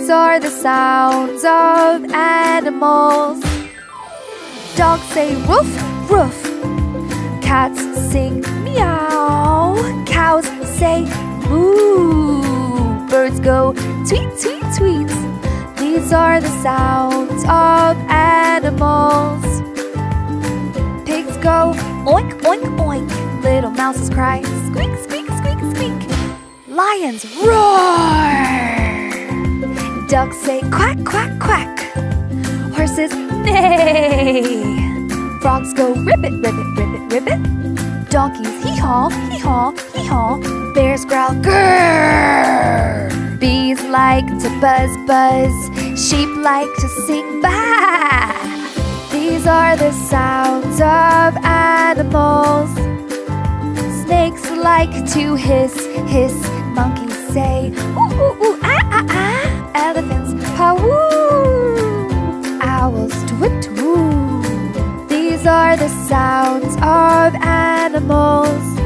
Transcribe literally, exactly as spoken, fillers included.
These are the sounds of animals. Dogs say woof, woof. Cats sing meow. Cows say moo. Birds go tweet, tweet, tweet. These are the sounds of animals. Pigs go oink, oink, oink. Little mouses cry squeak, squeak, squeak, squeak. Lions roar. Ducks say quack, quack, quack. Horses neigh. Frogs go ribbit, ribbit, ribbit, ribbit. Donkeys hee-haw, hee-haw, hee-haw. Bears growl grrrr. Bees like to buzz, buzz. Sheep like to sing bah. These are the sounds of animals. Snakes like to hiss, hiss. Monkeys say ooh, ooh, ooh, ah, ah, ah. Elephants ha-woo. Owls twit-twoo. These are the sounds of animals.